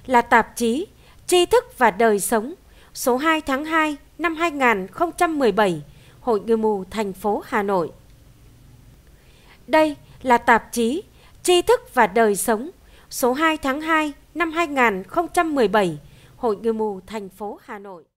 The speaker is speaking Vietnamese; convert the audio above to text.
là tạp chí Tri thức và đời sống số 2 tháng 2 năm 2017, Hội Người mù thành phố Hà Nội. Đây là tạp chí Tri thức và đời sống số 2 tháng 2 năm 2017, Hội Người mù thành phố Hà Nội.